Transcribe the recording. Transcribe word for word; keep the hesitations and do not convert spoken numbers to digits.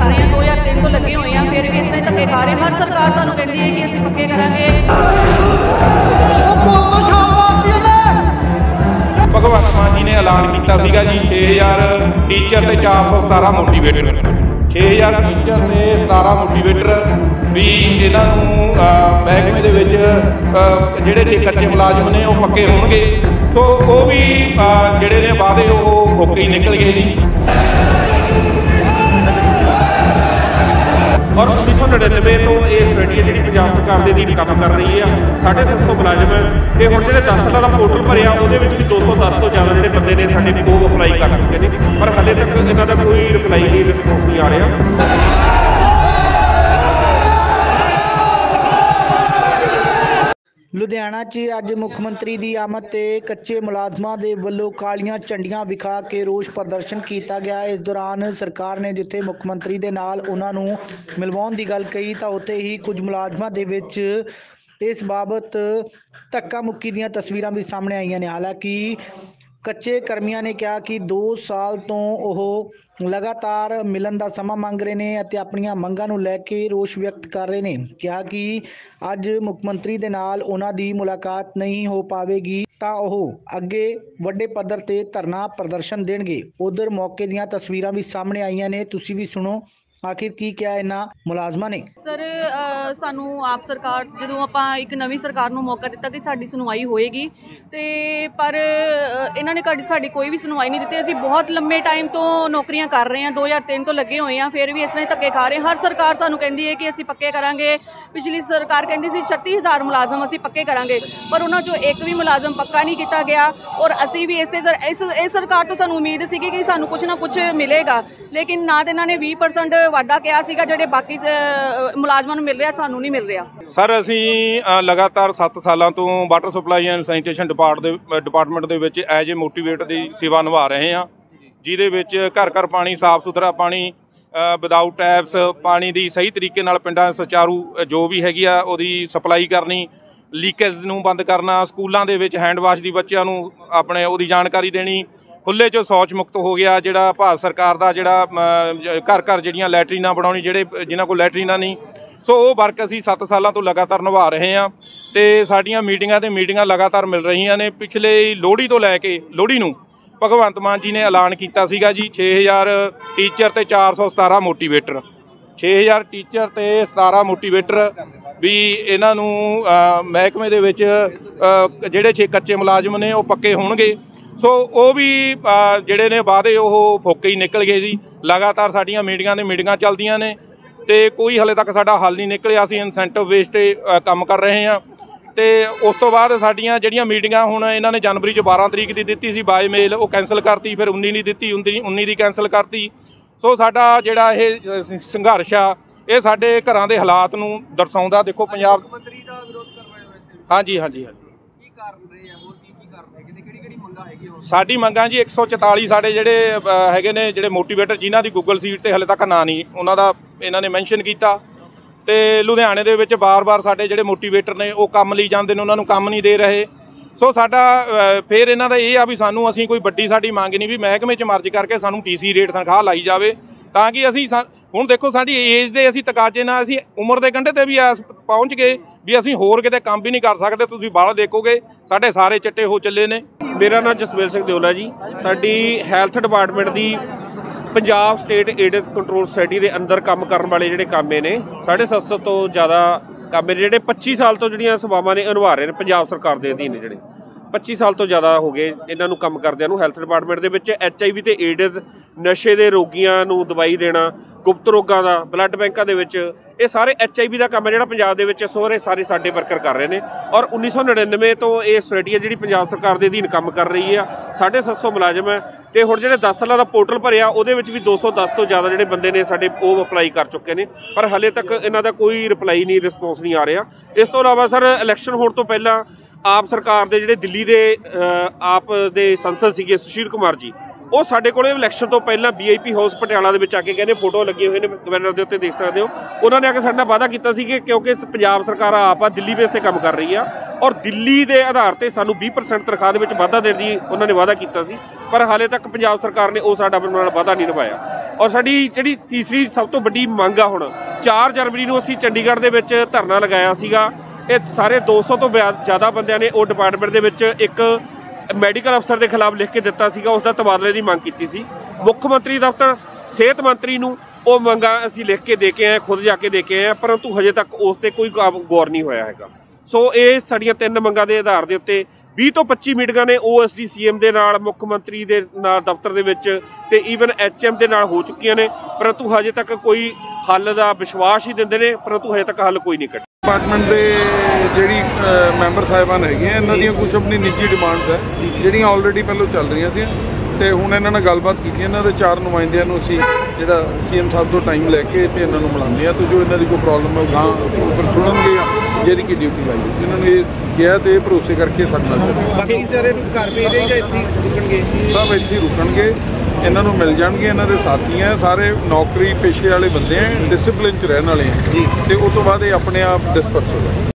कर रहे हैं, दो हज़ार तीन तो लगे हुए हैं, फिर भी इसने धक्के खा रहे हैं। हर सरकार सानू कहती है कि असं पक्के करांगे। भगवंत मान जी ने ऐलान किया सीगा जी छे हज़ार टीचर ते चार सौ सतारा मोटीवेटर, छे हज़ार टीचर ते सतारा मोटीवेटर भी इन्हों महकमे दे विच जिहड़े जे कच्चे मुलाजम ने वो पक्के होणगे। सो वो भी जिहड़े ने वादे वो होके ही निकल गए जी। और उन्नीस सौ नड़िनवे तो ये सोसाइटी है जी पंजाब सरकार के अधीन काम कर रही है। साढ़े सत्त सौ मुलाजम है तो हम जो दस साल का पोर्टल भरिया वो भी दो सौ दस तो ज़्यादा जो बंदे ने साढ़े वो अप्लाई कर चुके हैं, पर हाले तक इन्हों का कोई रिप्लाई नहीं, रिस्पॉन्स नहीं आ रहा। लुधियाना च अज मुख मंत्री की आमद ते कच्चे मुलाजमां दे वल्लों कालियां झंडियां विखा के रोष प्रदर्शन किया गया। इस दौरान सरकार ने जिथे मुख मंत्री दे नाल उन्हां नूं मिलवाउण दी गल कही तां उत्थे ही कुछ मुलाजमां दे विच इस बाबत धक्का मुक्की दीयां तस्वीरां भी सामने आईयां ने। हालांकि कच्चे कर्मियों ने कहा कि दो साल तो वह लगातार मिलन का समा मंग रहे हैं और अपनियां मंगां नूं लैके रोष व्यक्त कर रहे हैं। कहा कि अज मुख मंत्री दे नाल उन्हां दी मुलाकात नहीं हो पावेगी तां ओह अगे वड्डे पद्धर ते धरना प्रदर्शन देणगे। उधर मौके दीयां तस्वीरां भी सामने आईयां ने, तुसीं भी सुनो आखिर की क्या इन्हां मुलाजमां ने। सर सानू आप सरकार जो आप एक नवी सरकार नूं मौका दिता कि साडी सुनवाई होएगी, ते पर इन्होंने साडी कोई भी सुनवाई नहीं दी। असीं बहुत लंबे टाइम तो नौकरियां कर रहे हैं, दो हज़ार तीन तो लगे हुए हैं, फिर भी इसने धक्के खा रहे हैं। हर सरकार सानू कहती है कि असीं पक्के करांगे। पिछली सरकार कहती सी छत्ती हज़ार मुलाजम असीं पक्के करांगे, पर उन्हां चों एक भी मुलाजम पक्का नहीं किया गया। और असीं भी इस इस सरकार तो सानू उम्मीद सी कि सानू कुछ ना कुछ मिलेगा, लेकिन ना तो इन्होंने बीस परसेंट वादा किया सीगा ਜਿਹੜੇ बाकी मुलाजमान मिल रहा, सानू नहीं मिल रहा। सर ਅਸੀਂ लगातार सत्त सालों तो water supply and sanitation department ਦੇ ਵਿੱਚ ਐਜ ਏ ਮੋਟੀਵੇਟਰ ਦੀ ਸੇਵਾ ਨਿਭਾ ਰਹੇ ਹਾਂ, ਜਿਹਦੇ ਵਿੱਚ ਘਰ ਘਰ ਪਾਣੀ, ਸਾਫ਼ ਸੁਥਰਾ ਪਾਣੀ, ਵਿਦਆਊਟ ਟੈਪਸ ਪਾਣੀ ਦੀ ਸਹੀ ਤਰੀਕੇ ਨਾਲ ਪਿੰਡਾਂ ਸੁਚਾਰੂ ਜੋ ਵੀ ਹੈਗੀ ਆ ਉਹਦੀ ਸਪਲਾਈ ਕਰਨੀ, ਲੀਕੇਜ ਨੂੰ ਬੰਦ ਕਰਨਾ, ਸਕੂਲਾਂ ਦੇ ਵਿੱਚ हैंड वाश ਦੀ ਬੱਚਿਆਂ ਨੂੰ ਆਪਣੇ ਉਹਦੀ ਜਾਣਕਾਰੀ ਦੇਣੀ, खुले चो शौच मुक्त हो गया जिहड़ा भारत सरकार का जिहड़ा घर घर जिहड़ियां लैटरीना बनाउणी, जिहड़े जिन्हां कोल लैटरीना नहीं, सो वो वर्क असीं सत्त सालों तो लगातार निभा रहे हैं। तो साडियां मीटिंगां ते मीटिंगां लगातार मिल रही ने। पिछले लोहड़ी तो लैके लोहड़ी नूं भगवंत मान जी ने ऐलान किया सीगा जी छे हज़ार टीचर ते चार सौ सतारा मोटीवेटर, छे हज़ार टीचर ते सतारा मोटीवेटर भी इन्हां नूं महकमे दे विच जिहड़े छे कच्चे मुलाजम ने वो पक्के होणगे। सो वो भी जिहड़े ने वादे वो फोके ही निकल गए जी। लगातार साडियां मीटिंगां ते मीटिंगां चलदियां ने ते कोई हले तक साडा हल नहीं निकलिया। असीं इंसेंटिव बेस ते काम कर रहे हैं। तो उस तो बाद साडियां जिहड़ियां मीटिंगां हुण इन्हां ने जनवरी च बारह तरीक की दित्ती सी बाय मेल, वो कैंसल करती, फिर उन्नी नहीं दित्ती, उन्नी दी कैंसल करती। सो साडा जिहड़ा ये संघर्ष आ ये साडे घरां दे हालात नूं दर्शाउंदा। देखो पंजाब हाँ जी हाँ जी हाँ साडी मंगां जी एक सौ चौताली साढ़े जिहड़े हैगे ने जिहड़े मोटीवेटर जिन्हां दी गूगल सीट ते हले तक ना नहीं उन्हां दा इन्हां ने मैंशन कीता। ते लुधियाने दे विच बार बार साडे जिहड़े मोटीवेटर ने वो काम लई जांदे ने, उन्हां नूं काम नहीं दे रहे। सो साडा फिर इन्हां दा इह आ भी सानूं असीं कोई वड्डी साडी मंग नहीं भी महकमे च मर्ज करके सानूं टी सी रेट तनखाह लाई जावे तां कि असीं हुण देखो साडी एज दे असीं तकाजे नाल असीं उम्र दे कंढे ते भी पहुँच गए भी असीं होर किते काम भी नहीं कर सकते। तुसीं बाहर देखोगे साडे सारे चिट्टे हो चले ने। मेरा नाम जसमेल सिंह दिओला जी। साडी हैल्थ डिपार्टमेंट की Punjab state AIDS control society के अंदर काम करने वाले जिहड़े कामे ने साढ़े सत्त सौ तो ज़्यादा कामे जिहड़े पच्ची साल तो जिहड़ियां सेवावां ने निभा रहे हैं पंजाब सरकार के अधीन। जिहड़े पच्ची साल तो ज़्यादा हो गए इन्हां नूं काम करदिआं नूं। हैल्थ डिपार्टमेंट दे विच एच आई वी ते एड्स, नशे दे रोगियां नूं दवाई देना, गुप्त रोगां दा, ब्लड बैंकां दे विच ये सारे एच आई वी का काम है जिहड़ा पंजाब दे विच सोहरे सारे साडे वर्कर कर रहे हैं। और उन्नीस सौ नड़िनवे तो ये सोसाइटी है जिहड़ी पंजाब सरकार के अधीन काम कर रही है। साढ़े सत्त सौ मुलाजम है तो हुण जिहड़े दस साल का पोर्टल भरिया उहदे विच भी दो सौ दस तो ज़्यादा जिहड़े बंदे ने साडे वो अप्लाई कर चुके हैं, पर हाले तक इन्हां दा कोई रिप्लाई नहीं, रिस्पॉन्स नहीं आ रहा। इस तो इलावा सर इलैक्शन होण तो पहलां आप सरकार के जिहड़े दिल्ली के आप दे संसद सीगे सुशील कुमार जी ਉਹ ਸਾਡੇ ਕੋਲੇ ਇਲੈਕਸ਼ਨ ਤੋਂ ਪਹਿਲਾਂ ਵੀ ਆਈ ਪੀ ਹਾਊਸ ਪਟਿਆਲਾ ਦੇ ਵਿੱਚ ਆ ਕੇ ਕਹਿੰਦੇ ਫੋਟੋ ਲੱਗੇ ਹੋਏ ਨੇ ਬੈਨਰ ਦੇ ਉੱਤੇ ਦੇਖ ਸਕਦੇ ਹੋ। ਉਹਨਾਂ ਨੇ ਆ ਕੇ ਸਾਡੇ ਨਾਲ ਵਾਅਦਾ ਕੀਤਾ ਸੀ ਕਿ ਕਿਉਂਕਿ ਪੰਜਾਬ ਸਰਕਾਰ ਆਪ ਆ ਦਿੱਲੀ ਬੇਸ ਤੇ ਕੰਮ ਕਰ ਰਹੀ ਆ ਔਰ ਦਿੱਲੀ ਦੇ ਆਧਾਰ ਤੇ ਸਾਨੂੰ ਵੀਹ ਪਰਸੈਂਟ ਤਨਖਾਹ ਦੇ ਵਿੱਚ ਵਾਧਾ ਦੇਣ ਦੀ ਉਹਨਾਂ ਨੇ ਵਾਅਦਾ ਕੀਤਾ ਸੀ, ਪਰ ਹਾਲੇ ਤੱਕ ਪੰਜਾਬ ਸਰਕਾਰ ਨੇ ਉਹ ਸਾਡਾ ਨਾਲ ਵਾਅਦਾ ਨਹੀਂ ਨਿਭਾਇਆ। ਔਰ ਸਾਡੀ ਜਿਹੜੀ ਤੀਸਰੀ ਸਭ ਤੋਂ ਵੱਡੀ ਮੰਗ ਆ, ਹੁਣ ਚਾਰ ਜਨਵਰੀ ਨੂੰ ਅਸੀਂ ਚੰਡੀਗੜ੍ਹ ਦੇ ਵਿੱਚ ਧਰਨਾ ਲਗਾਇਆ ਸੀਗਾ। ਇਹ ਸਾਰੇ ਦੋ ਸੌ ਤੋਂ ਜ਼ਿਆਦਾ ਬੰਦਿਆਂ ਨੇ ਉਹ ਡਿਪਾਰਟਮੈਂਟ ਦੇ ਵਿੱਚ ਇੱਕ ਮੈਡੀਕਲ ਅਫਸਰ ਦੇ ਖਿਲਾਫ ਲਿਖ ਕੇ ਦਿੱਤਾ ਸੀਗਾ, ਉਸ ਦਾ ਤਬਾਦਲੇ ਦੀ ਮੰਗ ਕੀਤੀ ਸੀ। ਮੁੱਖ ਮੰਤਰੀ ਦਫ਼ਤਰ, ਸਿਹਤ ਮੰਤਰੀ ਨੂੰ ਉਹ ਮੰਗਾਂ ਅਸੀਂ ਲਿਖ ਕੇ ਦੇ ਕੇ ਆਏ, ਖੁਦ ਜਾ ਕੇ ਦੇ ਕੇ ਆਏ, ਪਰੰਤੂ ਹਜੇ ਤੱਕ ਉਸ 'ਤੇ ਕੋਈ ਗੌਰ ਨਹੀਂ ਹੋਇਆ ਹੈਗਾ। ਸੋ ਇਹ ਸਾਡੀਆਂ ਤਿੰਨ ਮੰਗਾਂ ਦੇ ਆਧਾਰ ਦੇ ਉੱਤੇ ਵੀਹ ਤੋਂ ਪੱਚੀ ਮੀਟਿੰਗਾਂ ਨੇ O S D C M ਦੇ ਨਾਲ, ਮੁੱਖ ਮੰਤਰੀ ਦੇ ਨਾਲ ਦਫ਼ਤਰ ਦੇ ਵਿੱਚ ਤੇ ਈਵਨ ਐਚ ਐਮ ਦੇ ਨਾਲ ਹੋ ਚੁੱਕੀਆਂ ਨੇ, ਪਰੰਤੂ ਹਜੇ ਤੱਕ ਕੋਈ ਹੱਲ ਦਾ ਵਿਸ਼ਵਾਸ ਹੀ ਦਿੰਦੇ ਨੇ, ਪਰੰਤੂ ਹਜੇ ਤੱਕ ਹੱਲ ਕੋਈ ਨਹੀਂ ਕੱਢਿਆ। ਡਿਪਾਰਟਮੈਂਟ ਦੇ ਜਿਹੜੀ ਮੈਂਬਰ ਸਾਹਿਬਾਨ ਹੈਗੀਆਂ, ਇਹਨਾਂ ਦੀਆਂ ਕੁਝ ਆਪਣੀ ਨਿੱਜੀ ਡਿਮਾਂਡਸ ਹੈ ਜਿਹੜੀਆਂ ਆਲਰੇਡੀ ਪਹਿਲਾਂ ਚੱਲ ਰਹੀਆਂ ਸੀ, ਤੇ ਹੁਣ ਇਹਨਾਂ ਨਾਲ ਗੱਲਬਾਤ ਕੀਤੀ। ਇਹਨਾਂ ਦੇ ਚਾਰ ਨੁਮਾਇੰਦਿਆਂ ਨੂੰ ਅਸੀਂ ਜਿਹੜਾ ਸੀ ਐਮ ਸਾਹਿਬ ਤੋਂ ਟਾਈਮ ਲੈ ਕੇ ਤੇ ਇਹਨਾਂ ਨੂੰ ਮਿਲਾਉਂਦੇ ਹਾਂ, ਤੇ ਜੋ ਇਹਨਾਂ ਦੀ ਕੋਈ ਪ੍ਰੋਬਲਮ ਹੈ ਗਾਂ ਉੱਪਰ ਸੁਣਨਗੇ ਜਿਹਦੀ ਕੀ ਡਿਊਟੀ ਲਾਈ ਹੈ। ਇਹਨਾਂ ਨੂੰ ਇਹ ਕਿਹਾ ਤੇ ਭਰੋਸੇ ਕਰਕੇ ਸਾਡੇ ਨਾਲ ਬਾਕੀ ਸਾਰੇ ਘਰ ਭੇਜੇ ਜਾਂ ਇੱਥੇ ਰੁਕਣਗੇ? ਸਭ ਇੱਥੇ ਰੁਕਣਗੇ, ਇਹਨਾਂ ਨੂੰ ਮਿਲ ਜਾਣਗੇ। ਇਹਨਾਂ ਦੇ ਸਾਥੀ ਹੈ, ਸਾਰੇ ਨੌਕਰੀ ਪੇਸ਼ੇ ਵਾਲੇ ਬੰਦੇ ਹੈ, ਡਿਸਿਪਲਿਨ 'ਚ ਰਹਿਣ ਵਾਲੇ ਹੈ, ਤੇ ਉਸ ਤੋਂ ਬਾਅਦ ਇਹ ਆਪਣੇ ਆਪ ਡਿਸਪਰਸ ਹੋ ਜਾਣਗੇ।